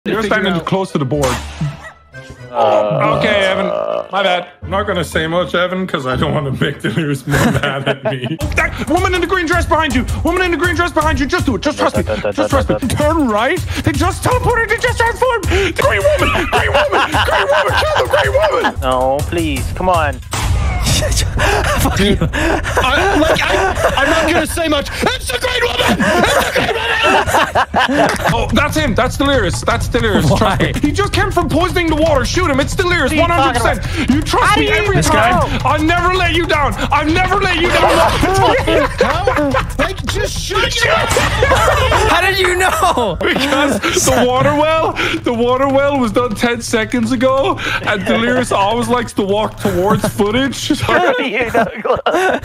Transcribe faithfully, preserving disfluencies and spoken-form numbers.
You're standing close to the board. Uh, okay, Evan. My bad. I'm not gonna say much, Evan, because I don't want to make Delirious more mad at me. That woman in the green dress behind you. Woman in the green dress behind you. Just do it. Just trust me. Just trust me. Turn right. They just teleported. They just transformed. The green woman. Green woman. Green woman. Kill the green woman. No, please. Come on. Dude, I, like, I, I'm not gonna say much. It's the green woman. It's the green woman. Oh, that's him. That's Delirious. That's Delirious. Why? Trust me. He just came from poisoning the water. Shoot him. It's Delirious. one hundred percent. You trust me every this time. guy? I'll never let you down. I've never let you down. How? Like, just shoot you. How did you know? Because the water well, the water well was done ten seconds ago, and Delirious always likes to walk towards footage. You, Nogla.